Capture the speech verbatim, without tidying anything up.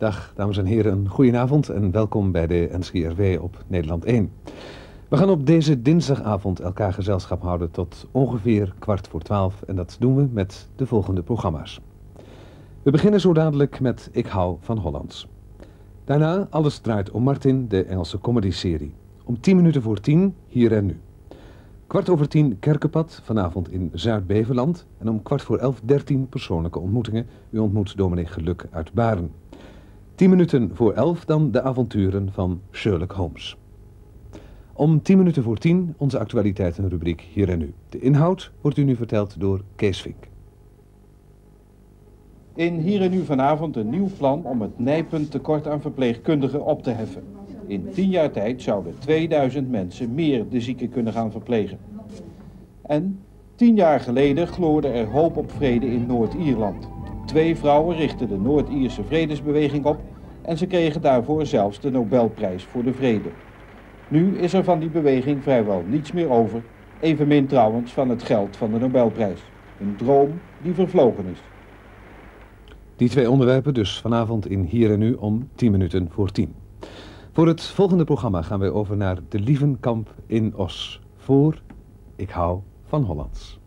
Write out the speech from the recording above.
Dag dames en heren, een goedenavond en welkom bij de N C R W op Nederland één. We gaan op deze dinsdagavond elkaar gezelschap houden tot ongeveer kwart voor twaalf en dat doen we met de volgende programma's. We beginnen zo dadelijk met Ik hou van Hollands. Daarna Alles draait om Martin, de Engelse comedy-serie. Om tien minuten voor tien, Hier en Nu. Kwart over tien Kerkenpad, vanavond in Zuid-Beveland. En om kwart voor elf dertien persoonlijke ontmoetingen. U ontmoet dominee Geluk uit Baren. Tien minuten voor elf dan de avonturen van Sherlock Holmes. Om tien minuten voor tien onze actualiteitenrubriek Hier en Nu. De inhoud wordt u nu verteld door Kees Vink. In Hier en Nu vanavond een nieuw plan om het nijpend tekort aan verpleegkundigen op te heffen. In tien jaar tijd zouden tweeduizend mensen meer de zieken kunnen gaan verplegen. En tien jaar geleden gloorde er hoop op vrede in Noord-Ierland. Twee vrouwen richtten de Noord-Ierse vredesbeweging op en ze kregen daarvoor zelfs de Nobelprijs voor de vrede. Nu is er van die beweging vrijwel niets meer over, evenmin trouwens van het geld van de Nobelprijs. Een droom die vervlogen is. Die twee onderwerpen dus vanavond in Hier en Nu om tien minuten voor tien. Voor het volgende programma gaan wij over naar de Lievenkamp in Os. Voor Ik hou van Hollands.